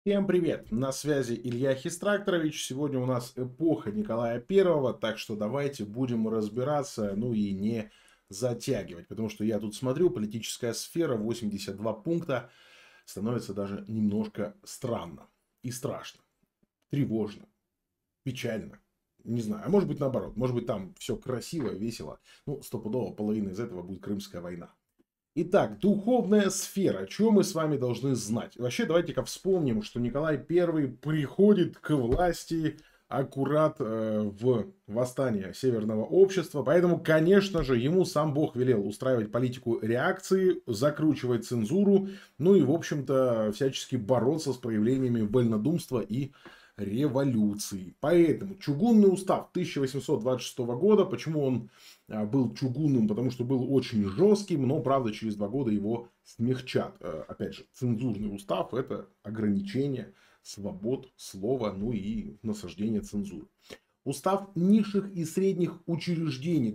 Всем привет! На связи Илья Хистракторович. Сегодня у нас эпоха Николая Первого, так что давайте будем разбираться, ну и не затягивать. Потому что я тут смотрю, политическая сфера, 82 пункта, становится даже немножко странно и страшно, тревожно, печально. Не знаю, а может быть наоборот, может быть там все красиво, весело. Ну, стопудово половина из этого будет Крымская война. Итак, духовная сфера. Чего мы с вами должны знать? Вообще, давайте-ка вспомним, что Николай I приходит к власти аккурат в восстание Северного общества. Поэтому, конечно же, ему сам Бог велел устраивать политику реакции, закручивать цензуру, ну и, в общем-то, всячески бороться с проявлениями вольнодумства и революции. Поэтому чугунный устав 1826 года, почему он был чугунным, потому что был очень жестким, но, правда, через 2 года его смягчат. Опять же, цензурный устав – это ограничение свобод слова, ну и насаждение цензуры. Устав низших и средних учреждений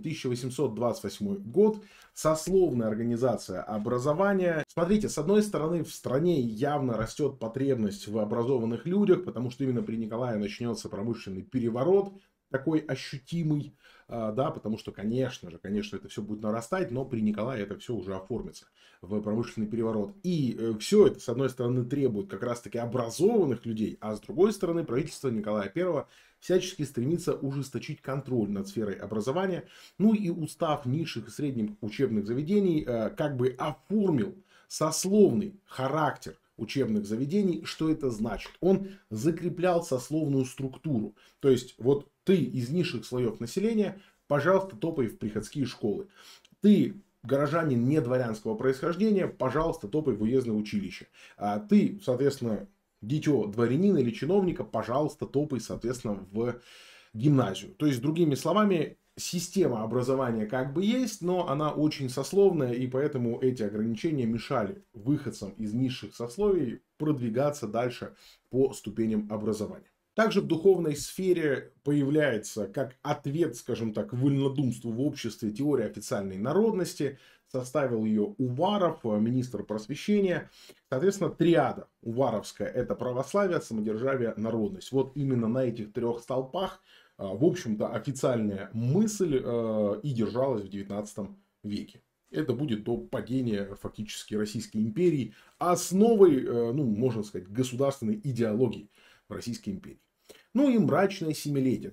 1828 год. Сословная организация образования. Смотрите, с одной стороны, в стране явно растет потребность в образованных людях, потому что именно при Николае начнется промышленный переворот, такой ощутимый, да, потому что, конечно, это все будет нарастать, но при Николае это все уже оформится в промышленный переворот. И все это, с одной стороны, требует как раз-таки образованных людей, а с другой стороны, правительство Николая I всячески стремится ужесточить контроль над сферой образования. Ну и устав низших и средних учебных заведений как бы оформил сословный характер учебных заведений. Что это значит? Он закреплял сословную структуру. То есть, вот ты из низших слоев населения, пожалуйста, топай в приходские школы. Ты горожанин не дворянского происхождения, пожалуйста, топай в уездное училище. А ты, соответственно, дитё дворянина или чиновника, пожалуйста, топай, соответственно, в гимназию. То есть, другими словами, система образования как бы есть, но она очень сословная, и поэтому эти ограничения мешали выходцам из низших сословий продвигаться дальше по ступеням образования. Также в духовной сфере появляется как ответ, скажем так, вольнодумству в обществе теория официальной народности. Составил ее Уваров, министр просвещения. Соответственно, триада уваровская – это православие, самодержавие, народность. Вот именно на этих 3 столпах, в общем-то, официальная мысль и держалась в 19 веке. Это будет до падения фактически Российской империи, основой, ну, можно сказать, государственной идеологии в Российской империи. Ну и мрачное семилетие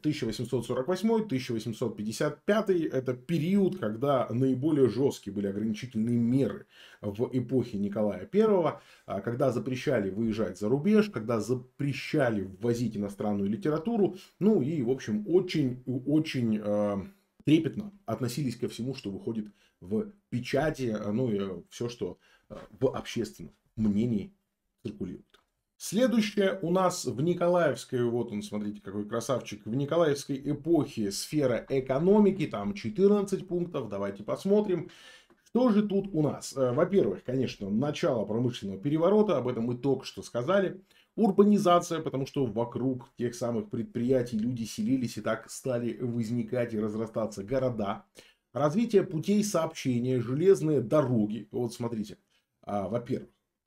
1848-1855 это период, когда наиболее жесткие были ограничительные меры в эпохе Николая I, когда запрещали выезжать за рубеж, когда запрещали ввозить иностранную литературу, ну и, в общем, очень трепетно относились ко всему, что выходит в печати, ну и все, что в общественном мнении циркулирует. Следующее у нас в Николаевской, вот он, смотрите, какой красавчик, в Николаевской эпохе сфера экономики, там 14 пунктов, давайте посмотрим. Что же тут у нас? Во-первых, конечно, начало промышленного переворота, об этом мы только что сказали. Урбанизация, потому что вокруг тех самых предприятий люди селились и так стали возникать и разрастаться города. Развитие путей сообщения, железные дороги. Вот смотрите, во-первых.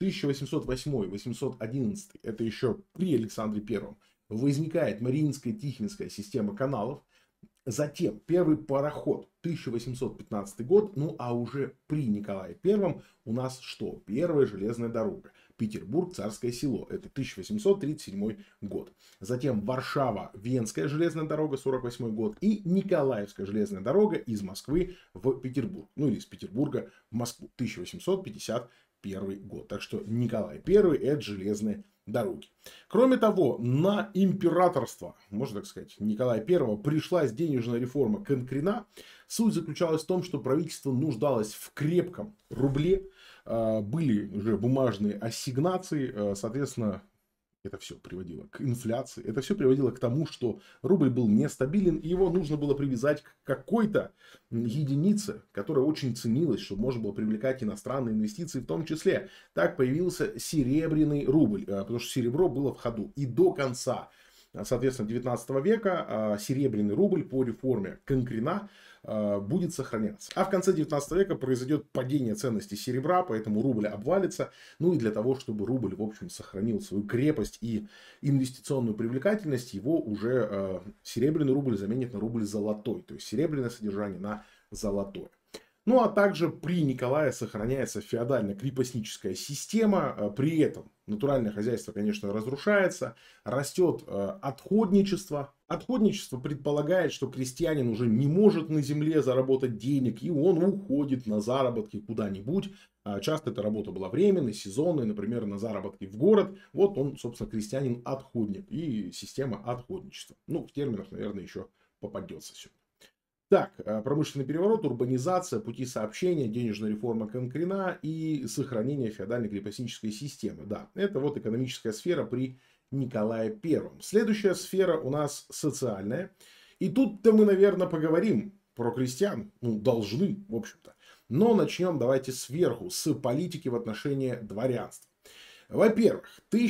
1808-811, это еще при Александре Первом, возникает Мариинская Тихвинская система каналов. Затем первый пароход, 1815 год, ну а уже при Николае Первом у нас что? Первая железная дорога. Петербург, Царское Село, это 1837 год. Затем Варшава, Венская железная дорога, 48 год. И Николаевская железная дорога из Москвы в Петербург. Ну или из Петербурга в Москву, 1851 год. Так что Николай I это железные дороги. Кроме того, на императорство, можно так сказать, Николая I пришлась денежная реформа Конкрина. Суть заключалась в том, что правительство нуждалось в крепком рубле. Были уже бумажные ассигнации, соответственно, это все приводило к инфляции. Это все приводило к тому, что рубль был нестабилен, и его нужно было привязать к какой-то единице, которая очень ценилась, чтобы можно было привлекать иностранные инвестиции в том числе. Так появился серебряный рубль, потому что серебро было в ходу. И до конца соответственно, 19 века серебряный рубль по реформе Конкрина будет сохраняться. А в конце 19 века произойдет падение ценности серебра, поэтому рубль обвалится. Ну и для того, чтобы рубль, в общем, сохранил свою крепость и инвестиционную привлекательность, его уже серебряный рубль заменит на рубль золотой. То есть серебряное содержание на золотое. Ну а также при Николае сохраняется феодально-крепостническая система. При этом натуральное хозяйство, конечно, разрушается. Растет отходничество. Отходничество предполагает, что крестьянин уже не может на земле заработать денег. И он уходит на заработки куда-нибудь. Часто эта работа была временной, сезонной. Например, на заработки в город. Вот он, собственно, крестьянин-отходник. И система отходничества. Ну, в терминах, наверное, еще попадется сегодня. Так, промышленный переворот, урбанизация, пути сообщения, денежная реформа Конкрина и сохранение феодально-крепостнической системы. Да, это вот экономическая сфера при Николае Первом. Следующая сфера у нас социальная. И тут-то мы, наверное, поговорим про крестьян. Ну, должны, в общем-то. Но начнем давайте сверху, с политики в отношении дворянства. Во-первых,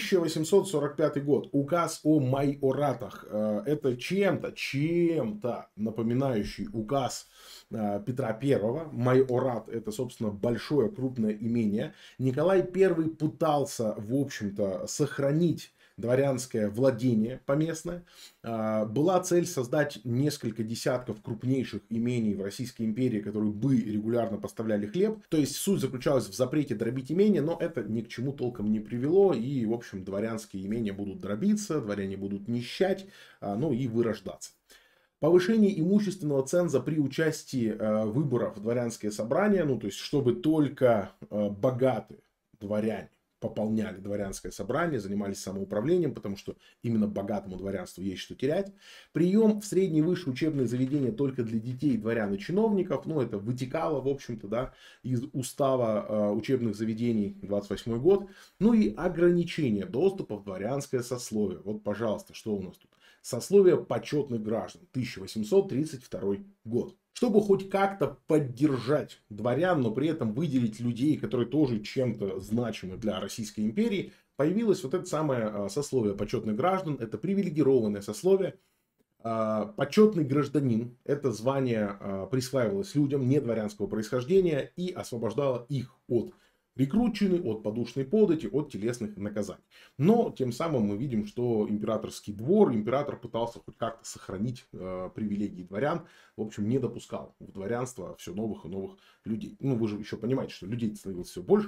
1845 год, указ о майоратах. Это чем-то напоминающий указ Петра I. Майорат — это, собственно, большое крупное имение. Николай I пытался, в общем-то, сохранить дворянское владение поместное. Была цель создать несколько десятков крупнейших имений в Российской империи, которые бы регулярно поставляли хлеб. То есть суть заключалась в запрете дробить имения, но это ни к чему толком не привело. И, в общем, дворянские имения будут дробиться, дворяне будут нищать, ну и вырождаться. Повышение имущественного ценза при участии выборов в дворянские собрания, ну то есть чтобы только богатые дворяне пополняли дворянское собрание, занимались самоуправлением, потому что именно богатому дворянству есть что терять. Прием в средние и высшие учебные заведения только для детей, дворян и чиновников. Ну, это вытекало, в общем-то, да, из устава учебных заведений 28 год. Ну и ограничение доступа в дворянское сословие. Вот, пожалуйста, что у нас тут? Сословие почетных граждан. 1832 год. Чтобы хоть как-то поддержать дворян, но при этом выделить людей, которые тоже чем-то значимы для Российской империи, появилось вот это самое сословие почетных граждан. Это привилегированное сословие. Почетный гражданин. Это звание присваивалось людям не дворянского происхождения и освобождало их от рекрутчины, от подушной подати, от телесных наказаний. Но тем самым мы видим, что императорский двор, император пытался хоть как-то сохранить привилегии дворян. В общем, не допускал в дворянство все новых и новых людей. Ну, вы же еще понимаете, что людей становилось все больше.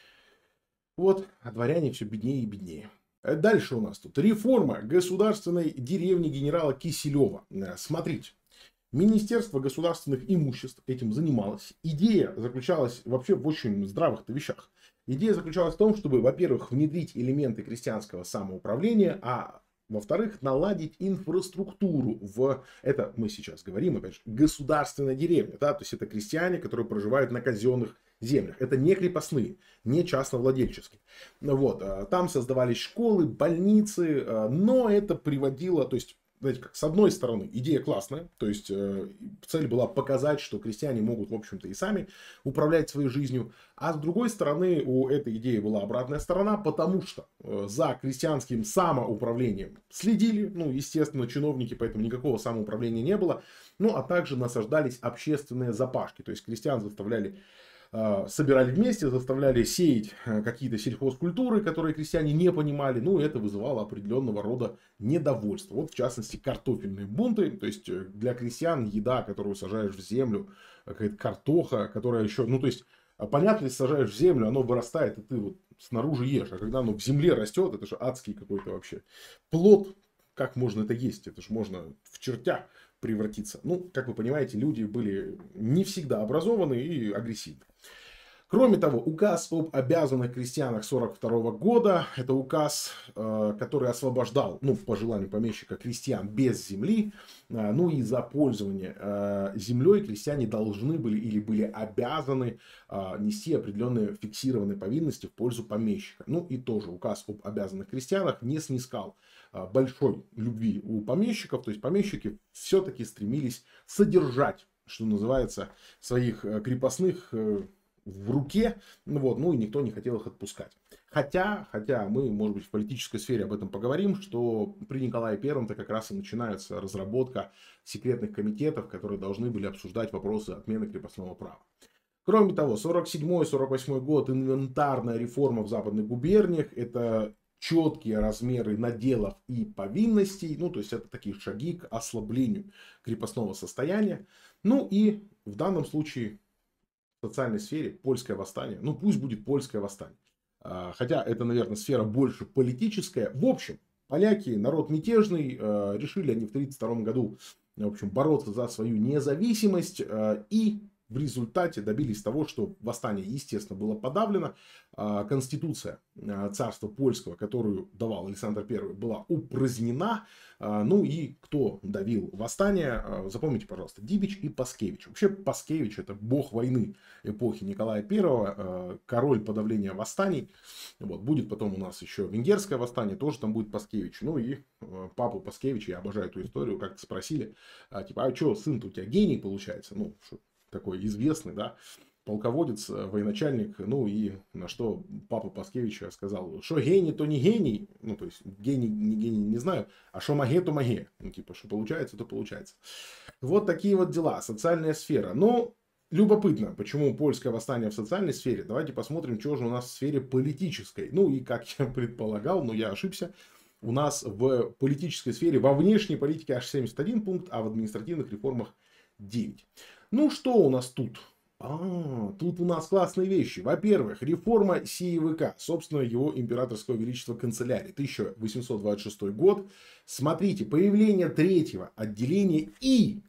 Вот, а дворяне все беднее и беднее. Дальше у нас тут реформа государственной деревни генерала Киселева. Смотрите. Министерство государственных имуществ этим занималось. Идея заключалась вообще в очень здравых-то вещах. Идея заключалась в том, чтобы, во-первых, внедрить элементы крестьянского самоуправления, а во-вторых, наладить инфраструктуру в, это мы сейчас говорим, опять же, государственной деревне. Да? То есть это крестьяне, которые проживают на казенных землях. Это не крепостные, не частновладельческие. Вот. Там создавались школы, больницы, но это приводило, то есть, знаете, как, с одной стороны, идея классная, то есть цель была показать, что крестьяне могут, в общем-то, и сами управлять своей жизнью, а с другой стороны, у этой идеи была обратная сторона, потому что за крестьянским самоуправлением следили, ну, естественно, чиновники, поэтому никакого самоуправления не было, ну, а также насаждались общественные запашки, то есть крестьян заставляли собирали вместе, заставляли сеять какие-то сельхозкультуры, которые крестьяне не понимали. Ну, это вызывало определенного рода недовольство. Вот, в частности, картофельные бунты. То есть, для крестьян еда, которую сажаешь в землю, какая-то картоха, которая еще... Ну, то есть, понятно, если сажаешь в землю, оно вырастает, и ты вот снаружи ешь. А когда оно в земле растет, это же адский какой-то вообще плод. Как можно это есть? Это же можно в чертя превратиться. Ну, как вы понимаете, люди были не всегда образованы и агрессивны. Кроме того, указ об обязанных крестьянах 1942 года, это указ, который освобождал, ну, по желанию помещика, крестьян без земли, ну и за пользование землей крестьяне должны были или были обязаны нести определенные фиксированные повинности в пользу помещика. Ну и тоже указ об обязанных крестьянах не снискал большой любви у помещиков, то есть помещики все-таки стремились содержать, что называется, своих крепостных в руке, ну и никто не хотел их отпускать. Хотя мы, может быть, в политической сфере об этом поговорим, что при Николае Первом-то как раз и начинается разработка секретных комитетов, которые должны были обсуждать вопросы отмены крепостного права. Кроме того, 47-48 год, инвентарная реформа в западных губерниях, это четкие размеры наделов и повинностей, ну, то есть это такие шаги к ослаблению крепостного состояния. Ну и в данном случае в социальной сфере польское восстание, ну пусть будет польское восстание. Хотя это, наверное, сфера больше политическая. В общем, поляки, народ мятежный, решили они в 1932 году, в общем, бороться за свою независимость и в результате добились того, что восстание, естественно, было подавлено. Конституция царства польского, которую давал Александр I, была упразднена. Ну и кто давил восстание? Запомните, пожалуйста, Дибич и Паскевич. Вообще Паскевич — это бог войны эпохи Николая I, король подавления восстаний. Вот, будет потом у нас еще венгерское восстание, тоже там будет Паскевич. Ну и папу Паскевича, я обожаю эту историю, как-то спросили, типа, а что, сын-то у тебя гений получается? Ну, такой известный, да, полководец, военачальник, ну и на что папа Паскевича сказал, что гений, то не гений, ну то есть гений, не знаю, а что маге, то маге, ну типа, что получается, то получается. Вот такие вот дела, социальная сфера. Но любопытно, почему польское восстание в социальной сфере. Давайте посмотрим, что же у нас в сфере политической. Ну и как я предполагал, но я ошибся. У нас в политической сфере, во внешней политике аж 71 пункт, а в административных реформах 9. Ну, что у нас тут? Тут у нас классные вещи. Во-первых, реформа СИИВК, собственно, его императорского величества канцелярии, 1826 год. Смотрите, появление третьего отделения и,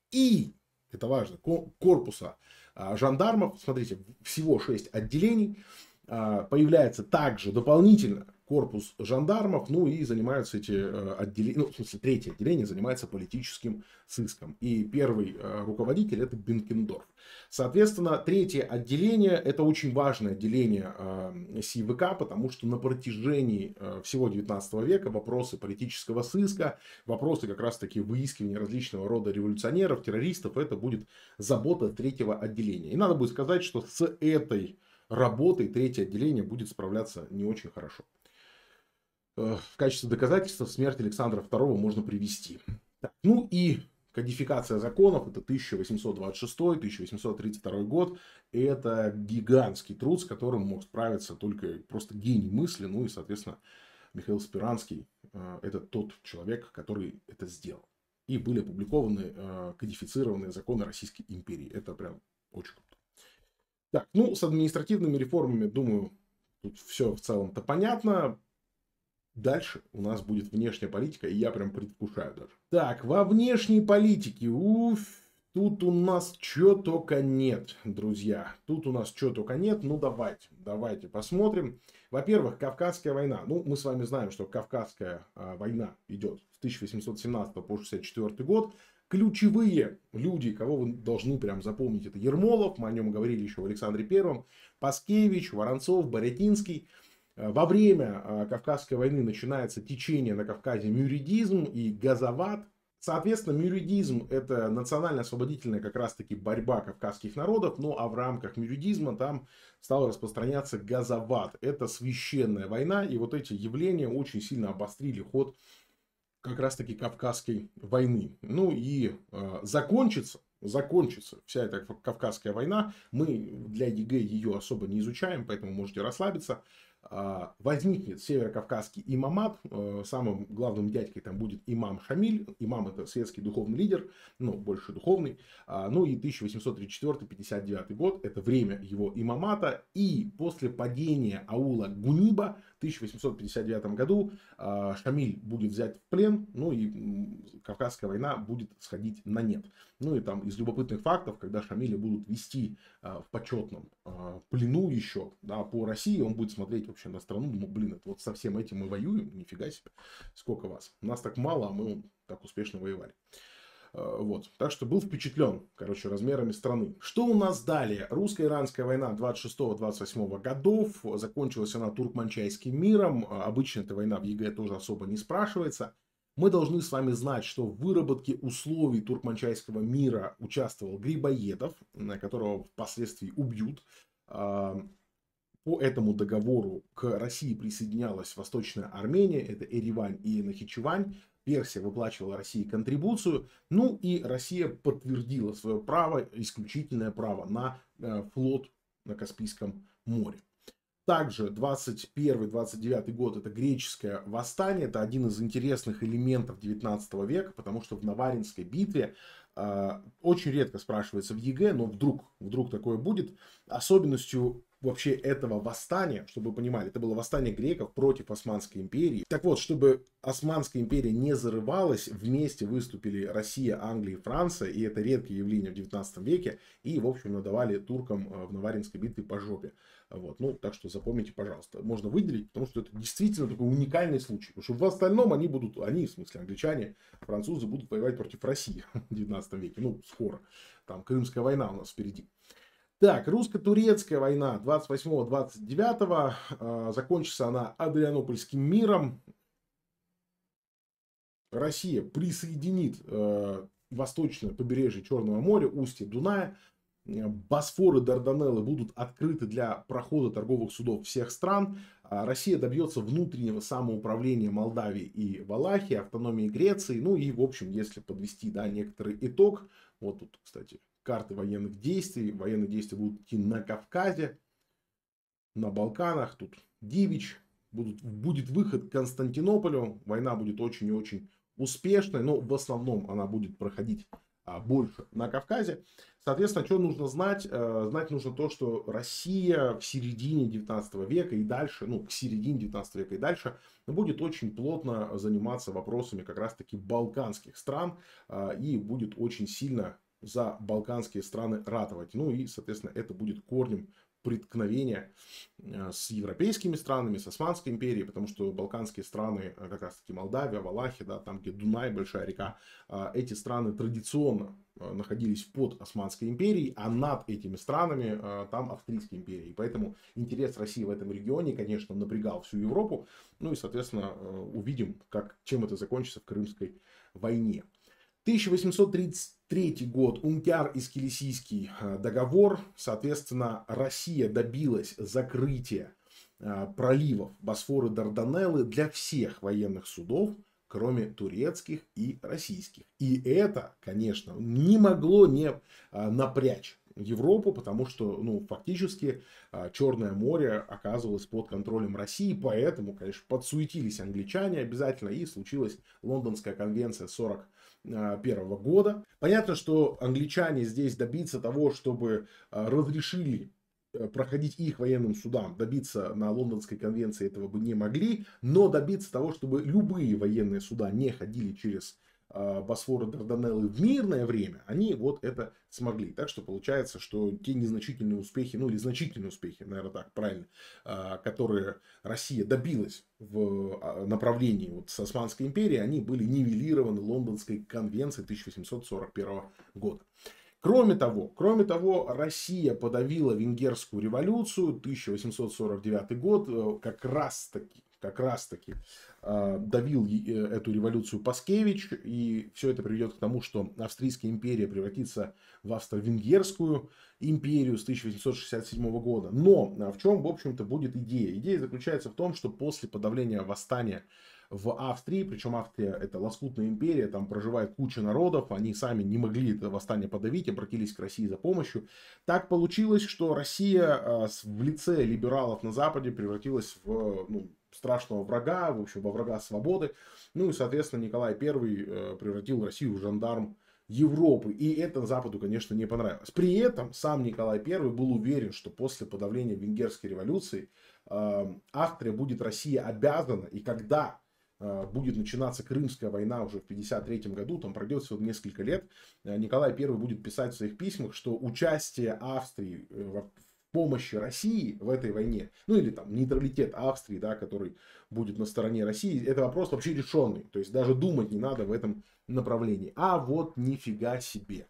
это важно, корпуса жандармов. Смотрите, всего 6 отделений. Появляется также дополнительно корпус жандармов, ну и занимаются эти отделения, ну, в смысле, третье отделение занимается политическим сыском. И первый руководитель — это Бенкендорф. Соответственно, третье отделение — это очень важное отделение СИВК, потому что на протяжении всего 19 века вопросы политического сыска, вопросы как раз-таки выискивания различного рода революционеров, террористов, это будет забота третьего отделения. И надо будет сказать, что с этой работой третье отделение будет справляться не очень хорошо. В качестве доказательства смерть Александра II можно привести. Так, ну и кодификация законов, это 1826-1832 год. Это гигантский труд, с которым мог справиться только просто гений мысли. Ну и, соответственно, Михаил Спиранский — это тот человек, который это сделал. И были опубликованы кодифицированные законы Российской империи. Это прям очень круто. Так, ну, с административными реформами, думаю, тут все в целом-то понятно. Дальше у нас будет внешняя политика, и я прям предвкушаю даже. Так, во внешней политике, тут у нас что только нет, друзья. Тут у нас что только нет. Ну, давайте посмотрим. Во-первых, Кавказская война. Ну, мы с вами знаем, что Кавказская война идет с 1817 по 1864 год. Ключевые люди, кого вы должны прям запомнить, это Ермолов, мы о нем говорили еще в Александре Первом, Паскевич, Воронцов, Борятинский. Во время Кавказской войны начинается течение на Кавказе мюридизм и газоват. Соответственно, мюридизм — это национально-освободительная как раз-таки борьба кавказских народов, ну а в рамках мюридизма там стал распространяться газоват. Это священная война, и вот эти явления очень сильно обострили ход как раз-таки Кавказской войны. Ну и закончится вся эта Кавказская война. Мы для ЕГЭ ее особо не изучаем, поэтому можете расслабиться. Возникнет северокавказский имамат. Самым главным дядькой там будет имам Шамиль. Имам — это светский духовный лидер, ну, больше духовный. Ну и 1834-59 год — это время его имамата. И после падения аула Гуниба в 1859 году Шамиль будет взят в плен. Ну и Кавказская война будет сходить на нет. Ну и там из любопытных фактов, когда Шамиля будут вести в почетном плену еще, да, по России, он будет смотреть вообще на страну, ну, блин, это вот со всем этим мы воюем, нифига себе, сколько вас. Нас так мало, а мы так успешно воевали. Вот. Так что был впечатлен, короче, размерами страны. Что у нас далее? Русско-иранская война 26-28 годов. Закончилась она Туркманчайским миром. Обычно эта война в ЕГЭ тоже особо не спрашивается. Мы должны с вами знать, что в выработке условий Туркманчайского мира участвовал Грибоедов, которого впоследствии убьют. По этому договору к России присоединялась Восточная Армения, это Еревань и Нахичевань. Персия выплачивала России контрибуцию, ну и Россия подтвердила свое право, исключительное право на флот на Каспийском море. Также 21-29 год это греческое восстание, это один из интересных элементов 19 века, потому что в Наваринской битве очень редко спрашивается в ЕГЭ, но вдруг такое будет. Особенностью вообще этого восстания, чтобы вы понимали, это было восстание греков против Османской империи. Так вот, чтобы Османская империя не зарывалась, вместе выступили Россия, Англия и Франция, и это редкое явление в 19 веке, и, в общем, надавали туркам в Наваринской битве по жопе. Вот. Ну, так что запомните, пожалуйста. Можно выделить, потому что это действительно такой уникальный случай. Потому что в остальном они, в смысле англичане, французы, будут воевать против России в 19 веке. Ну, скоро. Там Крымская война у нас впереди. Так, русско-турецкая война 28-29. Закончится она Адрианопольским миром. Россия присоединит восточное побережье Черного моря, устье Дуная. Босфор и Дарданеллы будут открыты для прохода торговых судов всех стран. Россия добьется внутреннего самоуправления Молдавии и Валахии, автономии Греции. Ну и, в общем, если подвести некоторый итог, вот тут, кстати, карты военных действий. Военные действия будут идти на Кавказе, на Балканах. Тут Дивич. Будет выход к Константинополю. Война будет очень и очень успешной, но в основном она будет проходить больше на Кавказе. Соответственно, что нужно знать? Знать нужно то, что Россия в середине 19 века и дальше, ну, к середине 19 века и дальше, будет очень плотно заниматься вопросами как раз-таки балканских стран и будет очень сильно за балканские страны ратовать. Ну и, соответственно, это будет корнем преткновения с европейскими странами, с Османской империей, потому что балканские страны, как раз таки Молдавия, Валахия, да, там где Дунай, большая река, эти страны традиционно находились под Османской империей, а над этими странами там Австрийская империя. И поэтому интерес России в этом регионе, конечно, напрягал всю Европу. Ну и, соответственно, увидим, чем это закончится в Крымской войне. 1833 год, Унтяр-Искелесийский договор. Соответственно, Россия добилась закрытия проливов Босфор и Дарданеллы для всех военных судов, кроме турецких и российских. И это, конечно, не могло не напрячь Европу, потому что, ну, фактически Черное море оказывалось под контролем России, поэтому, конечно, подсуетились англичане обязательно, и случилась Лондонская конвенция 1941 года. Понятно, что англичане здесь добиться того, чтобы разрешили проходить их военным судам, добиться на Лондонской конвенции этого бы не могли, но добиться того, чтобы любые военные суда не ходили через Босфор и Дарданеллы в мирное время, они вот это смогли. Так что получается, что те незначительные успехи, ну или значительные успехи, наверное, так правильно, которые Россия добилась в направлении вот с Османской империей, они были нивелированы Лондонской конвенцией 1841 года. Кроме того, Россия подавила Венгерскую революцию, 1849 год, как раз таки давил эту революцию Паскевич, и все это приведет к тому, что Австрийская империя превратится в Австро-Венгерскую империю с 1867 года. Но в чем, в общем-то, будет идея? Идея заключается в том, что после подавления восстания в Австрии, причем Австрия это лоскутная империя, там проживает куча народов, они сами не могли это восстание подавить, обратились к России за помощью. Так получилось, что Россия в лице либералов на Западе превратилась в страшного врага, в общем, во врага свободы. Ну и, соответственно, Николай I превратил Россию в жандарм Европы. И это Западу, конечно, не понравилось. При этом сам Николай I был уверен, что после подавления Венгерской революции Австрия будет России обязана, и когда будет начинаться Крымская война уже в 1953 году, там пройдет всего несколько лет, Николай I будет писать в своих письмах, что участие Австрии в помощи России в этой войне, ну или там нейтралитет Австрии, да, который будет на стороне России, это вопрос вообще решенный. То есть даже думать не надо в этом направлении. А вот нифига себе.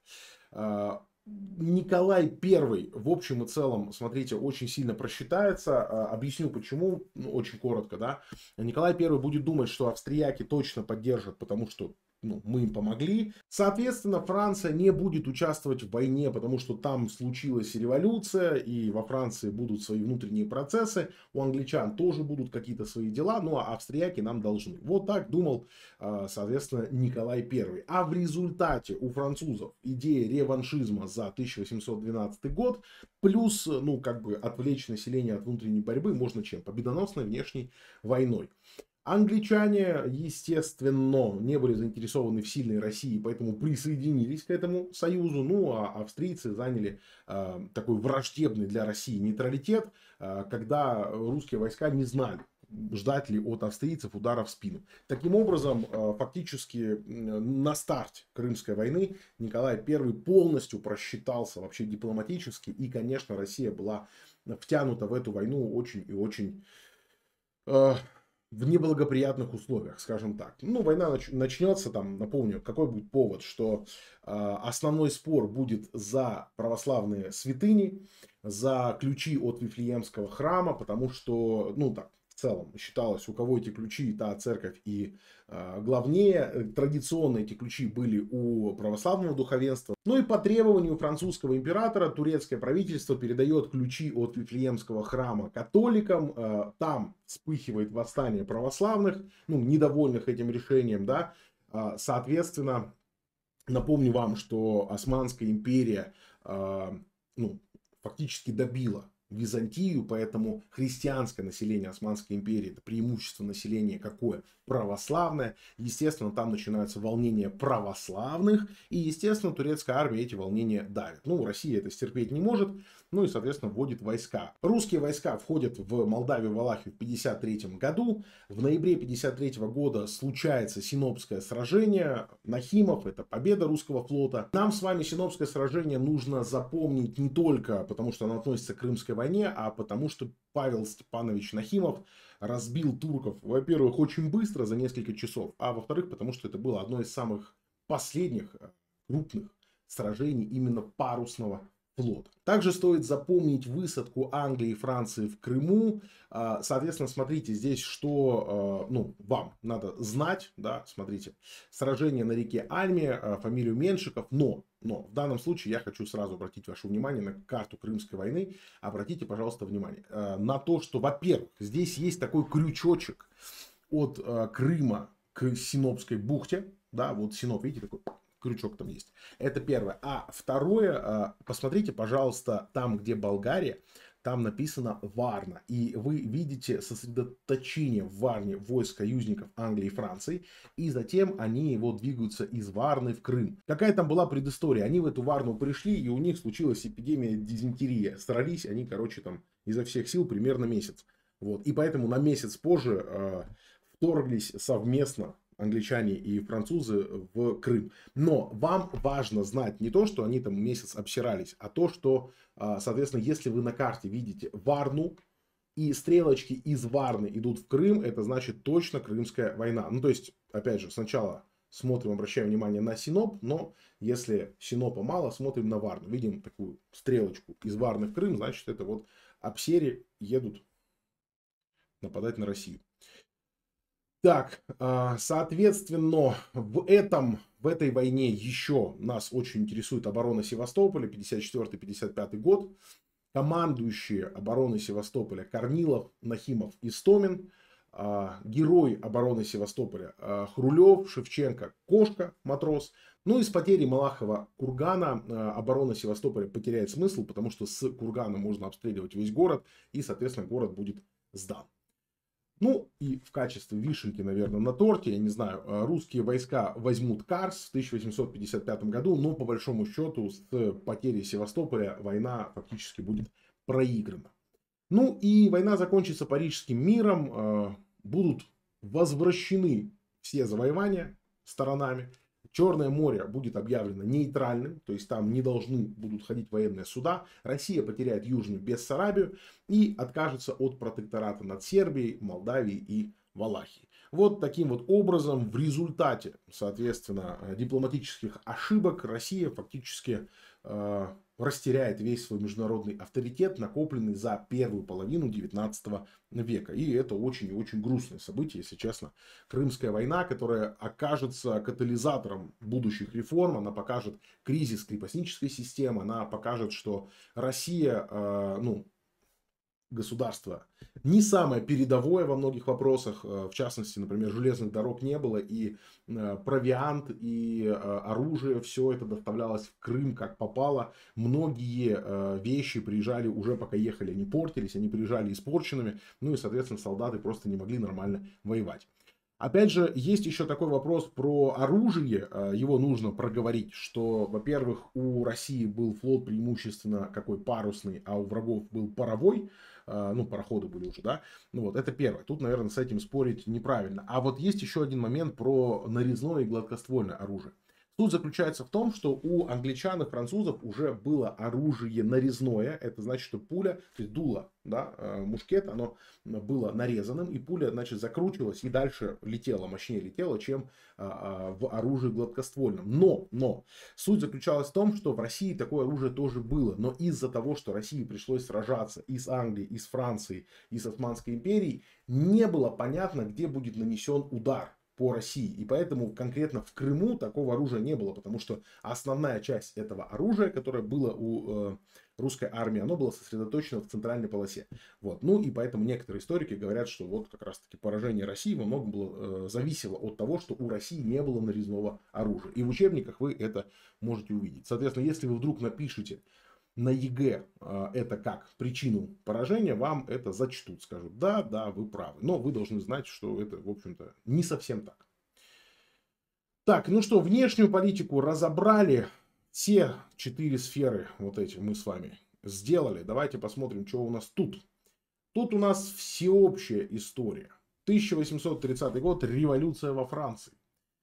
Николай I в общем и целом, смотрите, очень сильно просчитается. Объясню почему, очень коротко, да. Николай I будет думать, что австрияки точно поддержат, потому что ну, мы им помогли. Соответственно, Франция не будет участвовать в войне, потому что там случилась революция, и во Франции будут свои внутренние процессы, у англичан тоже будут какие-то свои дела, ну а австрияки нам должны. Вот так думал, соответственно, Николай I. А в результате у французов идея реваншизма за 1812 год, плюс, ну, как бы отвлечь население от внутренней борьбы можно чем? Победоносной внешней войной. Англичане, естественно, не были заинтересованы в сильной России, поэтому присоединились к этому союзу. Ну, а австрийцы заняли такой враждебный для России нейтралитет, когда русские войска не знали, ждать ли от австрийцев удара в спину. Таким образом, фактически на старте Крымской войны Николай I полностью просчитался вообще дипломатически. И, конечно, Россия была втянута в эту войну очень и очень в неблагоприятных условиях, скажем так. Ну, война начнется, там, напомню, какой будет повод, что основной спор будет за православные святыни, за ключи от Вифлеемского храма, потому что, ну, так, в целом считалось, у кого эти ключи, та церковь и главнее. Традиционно эти ключи были у православного духовенства. Ну и по требованию французского императора турецкое правительство передает ключи от Вифлеемского храма католикам. Там вспыхивает восстание православных, ну, недовольных этим решением, да. Соответственно, напомню вам, что Османская империя, ну, фактически добила Византию, поэтому христианское население Османской империи, это преимущество населения какое? Православное. Естественно, там начинаются волнения православных, и, естественно, турецкая армия эти волнения давит. Ну, Россия это стерпеть не может, ну и, соответственно, вводит войска. Русские войска входят в Молдавию, Валахию в 1953 году. В ноябре 1953 года случается Синопское сражение. Нахимов, это победа русского флота. Нам с вами Синопское сражение нужно запомнить не только потому, что оно относится к Крымской войне, а потому, что Павел Степанович Нахимов разбил турков, во-первых, очень быстро, за несколько часов, а во-вторых, потому что это было одно из самых последних крупных сражений именно парусного флота. Также стоит запомнить высадку Англии и Франции в Крыму. Соответственно, смотрите, здесь что, ну, вам надо знать, да, смотрите, сражение на реке Альме, фамилию Меншиков, но в данном случае я хочу сразу обратить ваше внимание на карту Крымской войны. Обратите, пожалуйста, внимание на то, что, во-первых, здесь есть такой крючочек от Крыма к Синопской бухте, да, вот Синоп, видите, такой крючок там есть. Это первое. А второе, посмотрите, пожалуйста, там, где Болгария, там написано Варна. И вы видите сосредоточение в Варне войск союзников Англии и Франции. И затем они вот двигаются из Варны в Крым. Какая там была предыстория? Они в эту Варну пришли, и у них случилась эпидемия дизентерии. Срались они, короче, там изо всех сил примерно месяц. Вот. И поэтому на месяц позже вторглись совместно англичане и французы в Крым. Но вам важно знать не то, что они там месяц обсирались, а то, что, соответственно, если вы на карте видите Варну, и стрелочки из Варны идут в Крым, это значит точно Крымская война. Ну, то есть, опять же, сначала смотрим, обращаем внимание на Синоп, но если Синопа мало, смотрим на Варну. Видим такую стрелочку из Варны в Крым, значит, это вот абсери едут нападать на Россию. Так, соответственно, в этой войне еще нас очень интересует оборона Севастополя, 54-55 год. Командующие обороной Севастополя Корнилов, Нахимов, Истомин. Герой обороны Севастополя Хрулев, Шевченко, Кошка, матрос. Ну и с потерей Малахова кургана оборона Севастополя потеряет смысл, потому что с кургана можно обстреливать весь город, и, соответственно, город будет сдан. Ну и в качестве вишенки, наверное, на торте, я не знаю, русские войска возьмут Карс в 1855 году, но по большому счету с потерей Севастополя война фактически будет проиграна. Ну и война закончится Парижским миром, будут возвращены все завоевания сторонами. Черное море будет объявлено нейтральным, то есть там не должны будут ходить военные суда. Россия потеряет Южную Бессарабию и откажется от протектората над Сербией, Молдавией и Валахией. Вот таким вот образом в результате, соответственно, дипломатических ошибок Россия фактически растеряет весь свой международный авторитет, накопленный за первую половину 19 века. И это очень и очень грустное событие, если честно. Крымская война, которая окажется катализатором будущих реформ, она покажет кризис крепостнической системы, она покажет, что Россия, государство не самое передовое во многих вопросах. В частности, например, железных дорог не было, и провиант, и оружие, все это доставлялось в Крым как попало. Многие вещи приезжали уже пока ехали, они портились, они приезжали испорченными. Ну и, соответственно, солдаты просто не могли нормально воевать. Опять же, есть еще такой вопрос про оружие. Его нужно проговорить, что, во-первых, у России был флот преимущественно какой парусный, а у врагов был паровой. Пароходы были уже, да. Вот, это первое. Тут, наверное, с этим спорить неправильно. А вот есть еще один момент про нарезное и гладкоствольное оружие. Суть заключается в том, что у англичан и французов уже было оружие нарезное. Это значит, что пуля, то есть дуло, да, мушкет, оно было нарезанным, и пуля, значит, закручивалась и дальше летела, мощнее летела, чем в оружии гладкоствольном. Но суть заключалась в том, что в России такое оружие тоже было. Но из-за того, что России пришлось сражаться и с Англией, и с Францией, и с Османской империей, не было понятно, где будет нанесен удар по России. И поэтому конкретно в Крыму такого оружия не было, потому что основная часть этого оружия, которое было у русской армии, оно было сосредоточено в центральной полосе. Вот. Ну и поэтому некоторые историки говорят, что вот как раз таки поражение России во многом было, зависело от того, что у России не было нарезного оружия. И в учебниках вы это можете увидеть. Соответственно, если вы вдруг напишите на ЕГЭ это как причину поражения, вам это зачтут, скажут, да, вы правы. Но вы должны знать, что это, в общем-то, не совсем так. Так, ну что, внешнюю политику разобрали. Все 4 сферы вот эти мы с вами сделали. Давайте посмотрим, что у нас тут. Тут у нас всеобщая история. 1830 год, революция во Франции.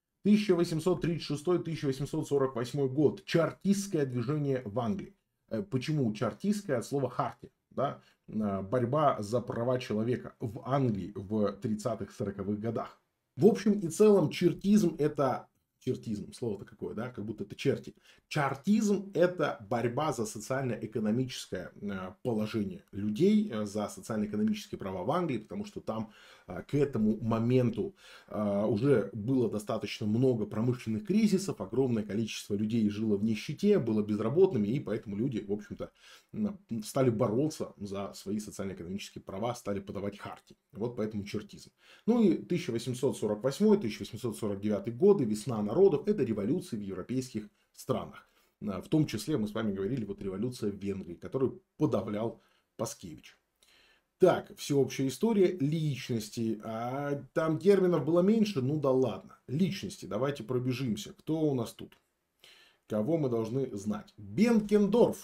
1836-1848 год, чартистское движение в Англии. Почему чартистское? От слова харти. Да? Борьба за права человека в Англии в 30-40-х годах. В общем и целом чертизм это... Чертизм, слово-то какое, да? Как будто это черти. Чартизм это борьба за социально-экономическое положение людей, за социально-экономические права в Англии, потому что там к этому моменту уже было достаточно много промышленных кризисов, огромное количество людей жило в нищете, было безработными, и поэтому люди, в общем-то, стали бороться за свои социально-экономические права, стали подавать хартии. Вот поэтому чертизм. Ну и 1848-1849 годы, весна народов, это революции в европейских странах. В том числе, мы с вами говорили, вот революция в Венгрии, которую подавлял Паскевич. Так, всеобщая история личности. Там терминов было меньше, ну да ладно. Личности, давайте пробежимся. Кто у нас тут? Кого мы должны знать? Бенкендорф.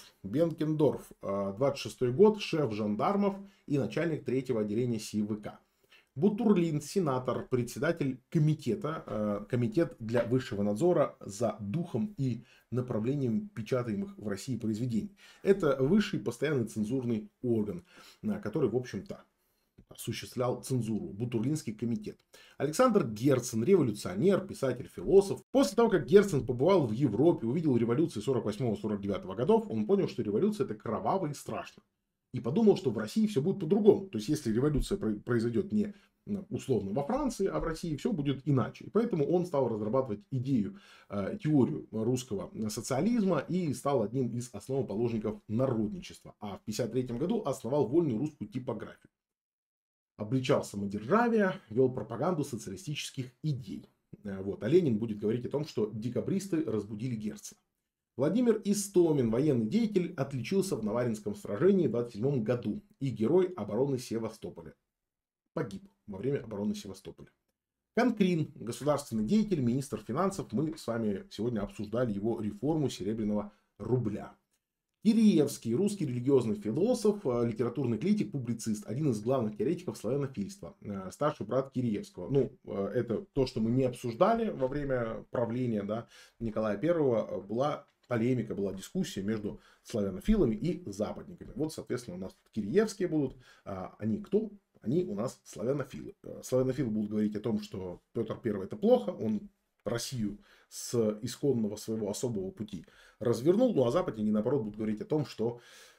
26-й год, шеф жандармов и начальник 3-го отделения СИВК. Бутурлин, сенатор, председатель комитета, комитет для высшего надзора за духом и направлением печатаемых в России произведений. Это высший постоянный цензурный орган, который, в общем-то, осуществлял цензуру. Бутурлинский комитет. Александр Герцен, революционер, писатель, философ. После того, как Герцен побывал в Европе, увидел революции 48-49 годов, он понял, что революция это кроваво и страшно. И подумал, что в России все будет по-другому. То есть, если революция произойдет не условно во Франции, а в России, все будет иначе. И поэтому он стал разрабатывать теорию русского социализма и стал одним из основоположников народничества. А в 1953 году основал вольную русскую типографию. Обличал самодержавие, вел пропаганду социалистических идей. Вот. А Ленин будет говорить о том, что декабристы разбудили Герцена. Владимир Истомин, военный деятель, отличился в Наваринском сражении в 1927 году и герой обороны Севастополя. Погиб во время обороны Севастополя. Конкрин, государственный деятель, министр финансов. Мы с вами сегодня обсуждали его реформу серебряного рубля. Киреевский, русский религиозный философ, литературный критик, публицист, один из главных теоретиков славянофильства, старший брат Киреевского. Ну, это то, что мы не обсуждали во время правления, да, Николая I, была полемика, была дискуссия между славянофилами и западниками. Вот, соответственно, у нас Киреевские будут. Они кто? они у нас славянофилы. Славянофилы будут говорить о том, что Петр I это плохо, он Россию с исконного своего особого пути развернул, ну а западники, наоборот, будут говорить о том, что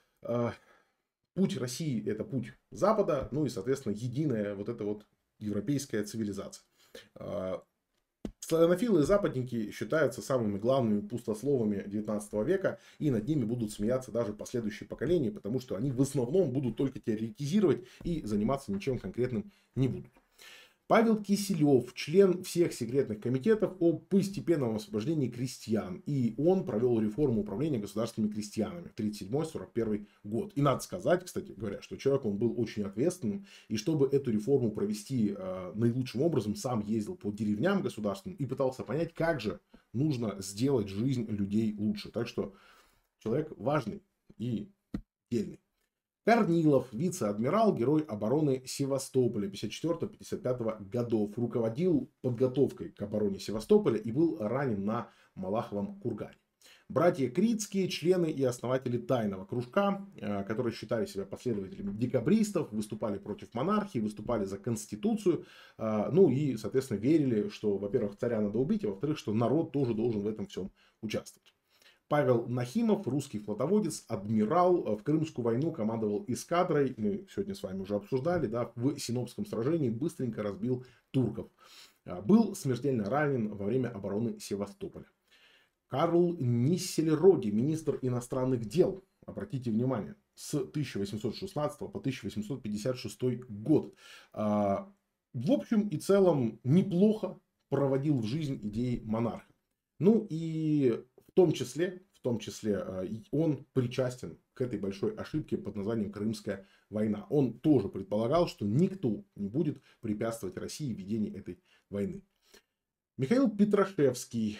путь России это путь Запада, ну и, соответственно, единая вот эта вот европейская цивилизация. Славянофилы и западники считаются самыми главными пустословами 19 века, и над ними будут смеяться даже последующие поколения, потому что они в основном будут только теоретизировать и заниматься ничем конкретным не будут. Павел Киселев, член всех секретных комитетов о постепенном освобождении крестьян. И он провел реформу управления государственными крестьянами в 1937-1941 год. И надо сказать, кстати говоря, что человек он был очень ответственным. И чтобы эту реформу провести наилучшим образом, сам ездил по деревням государственным и пытался понять, как же нужно сделать жизнь людей лучше. Так что человек важный и дельный. Корнилов, вице-адмирал, герой обороны Севастополя 54-55 годов. Руководил подготовкой к обороне Севастополя и был ранен на Малаховом кургане. Братья Крицкие, члены и основатели тайного кружка, которые считали себя последователями декабристов, выступали против монархии, выступали за конституцию. Ну и, соответственно, верили, что, во-первых, царя надо убить, а во-вторых, что народ тоже должен в этом всем участвовать. Павел Нахимов, русский флотоводец, адмирал, в Крымскую войну командовал эскадрой, мы сегодня с вами уже обсуждали, да, в Синопском сражении быстренько разбил турков. Был смертельно ранен во время обороны Севастополя. Карл Ниссельроди, министр иностранных дел, обратите внимание, с 1816 по 1856 год. В общем и целом неплохо проводил в жизнь идеи монарха. Ну и в том числе он причастен к этой большой ошибке под названием Крымская война. Он тоже предполагал, что никто не будет препятствовать России в ведении этой войны. Михаил Петрашевский,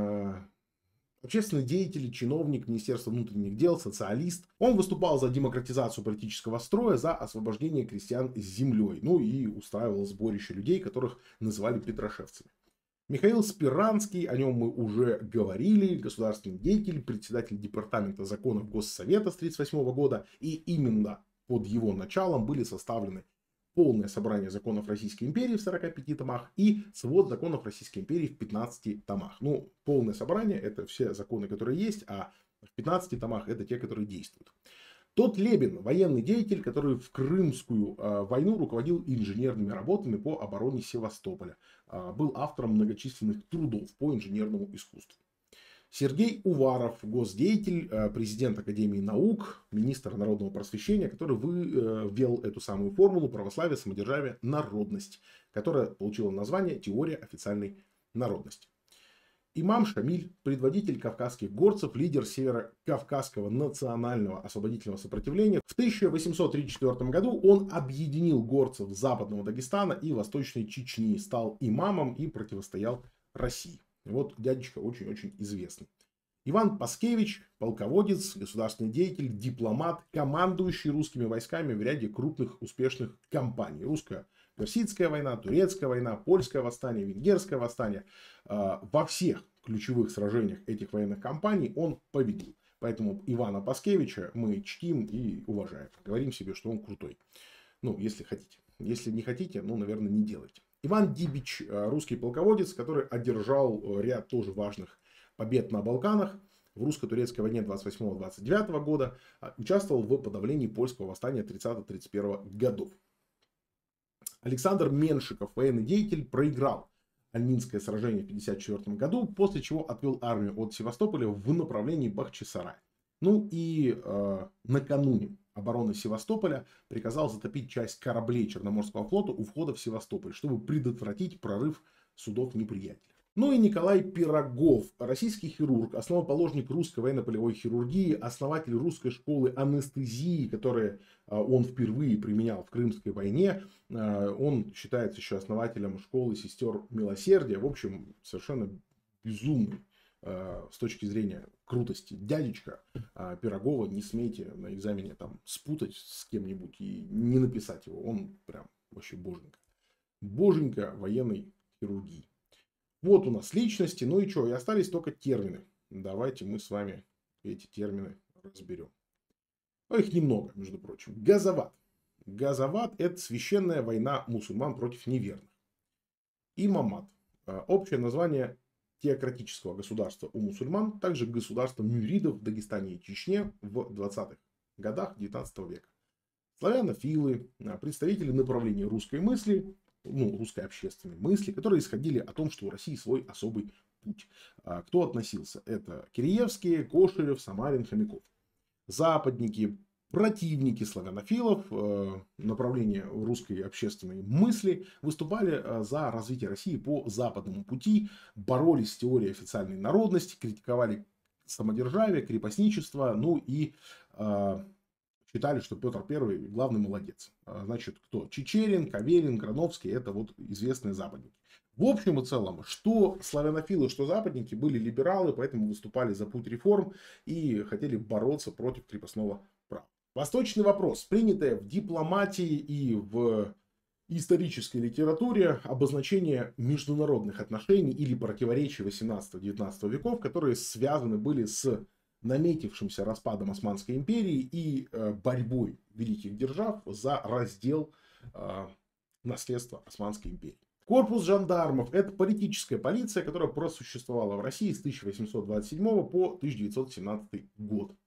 общественный деятель, чиновник Министерства внутренних дел, социалист. Он выступал за демократизацию политического строя, за освобождение крестьян с землей. Ну и устраивал сборище людей, которых называли петрошевцами. Михаил Спиранский, о нем мы уже говорили, государственный деятель, председатель департамента законов Госсовета с 1938 года. И именно под его началом были составлены полное собрание законов Российской империи в 45 томах и свод законов Российской империи в 15 томах. Ну, полное собрание это все законы, которые есть, а в 15 томах это те, которые действуют. Тот Лебен, военный деятель, который в Крымскую войну руководил инженерными работами по обороне Севастополя. Был автором многочисленных трудов по инженерному искусству. Сергей Уваров, госдеятель, президент Академии наук, министр народного просвещения, который ввел эту самую формулу православие, самодержавие, народность, которая получила название «Теория официальной народности». Имам Шамиль, предводитель кавказских горцев, лидер Северо-Кавказского национального освободительного сопротивления. В 1834 году он объединил горцев Западного Дагестана и Восточной Чечни, стал имамом и противостоял России. Вот дядечка очень-очень известный. Иван Паскевич, полководец, государственный деятель, дипломат, командующий русскими войсками в ряде крупных успешных кампаний. Русско-персидская война, турецкая война, польское восстание, венгерское восстание. Во всех ключевых сражениях этих военных кампаний он победил. Поэтому Ивана Паскевича мы чтим и уважаем. Говорим себе, что он крутой. Ну, если хотите. Если не хотите, ну, наверное, не делайте. Иван Дибич, русский полководец, который одержал ряд тоже важных побед на Балканах. В русско-турецкой войне 28-29 года участвовал в подавлении польского восстания 30-31 годов. Александр Меншиков, военный деятель, проиграл Альминское сражение в 1954 году, после чего отвел армию от Севастополя в направлении Бахчисарая. Ну и накануне обороны Севастополя приказал затопить часть кораблей Черноморского флота у входа в Севастополь, чтобы предотвратить прорыв судов неприятеля. Ну и Николай Пирогов, российский хирург, основоположник русской военно-полевой хирургии, основатель русской школы анестезии, которую он впервые применял в Крымской войне. Он считается еще основателем школы сестер милосердия. В общем, совершенно безумный с точки зрения крутости дядечка. Пирогова не смейте на экзамене там спутать с кем-нибудь и не написать его. Он прям вообще боженька. Боженька военной хирургии. Вот у нас личности, ну и что, и остались только термины. Давайте мы с вами эти термины разберем. Их немного, между прочим. Газоват. Газават — это священная война мусульман против неверных. Имамат — общее название теократического государства у мусульман, также государства мюридов в Дагестане и Чечне в 20-х годах 19 века. Славянофилы, представители направления русской мысли, русской общественной мысли, которые исходили о том, что у России свой особый путь. Кто относился? Это Киреевские, Кошелев, Самарин, Хомяков. Западники, противники славянофилов, направления русской общественной мысли, выступали за развитие России по западному пути, боролись с теорией официальной народности, критиковали самодержавие, крепостничество, и считали, что Петр I главный молодец. Значит, кто? Чичерин, Каверин, Грановский — это вот известные западники. В общем и целом, что славянофилы, что западники были либералы, поэтому выступали за путь реформ и хотели бороться против крепостного права. Восточный вопрос, принятое в дипломатии и в исторической литературе обозначение международных отношений или противоречий 18-19 веков, которые связаны были с наметившимся распадом Османской империи и борьбой великих держав за раздел наследства Османской империи. Корпус жандармов — это политическая полиция, которая просуществовала в России с 1827 по 1917 год.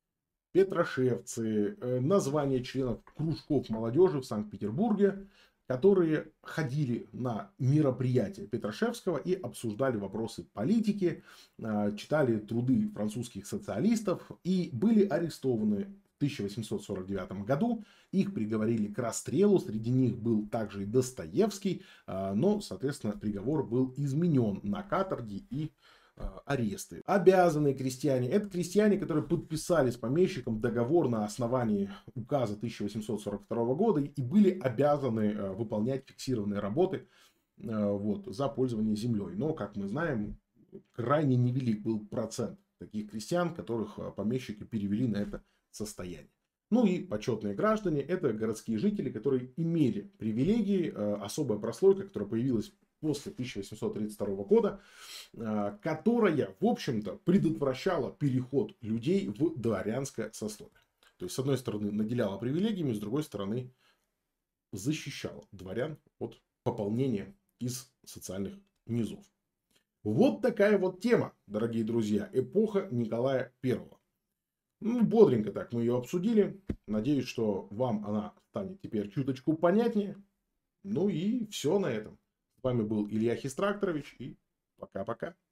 Петрошевцы — название членов кружков молодежи в Санкт-Петербурге, которые ходили на мероприятия Петрошевского и обсуждали вопросы политики, читали труды французских социалистов и были арестованы в 1849 году. Их приговорили к расстрелу, среди них был также и Достоевский, но, соответственно, приговор был изменен на каторги и аресты. Обязанные крестьяне — это крестьяне, которые подписали с помещиком договор на основании указа 1842 года и были обязаны выполнять фиксированные работы за пользование землей. Но, как мы знаем, крайне невелик был процент таких крестьян, которых помещики перевели на это состояние. И почетные граждане — это городские жители, которые имели привилегии, особая прослойка, которая появилась после 1832 года, которая, в общем-то, предотвращала переход людей в дворянское сословие. То есть, с одной стороны, наделяла привилегиями, с другой стороны, защищала дворян от пополнения из социальных низов. Вот такая вот тема, дорогие друзья, эпоха Николая I. Бодренько так мы ее обсудили. Надеюсь, что вам она станет теперь чуточку понятнее. И все на этом. С вами был Илья Хистракторович, и пока-пока.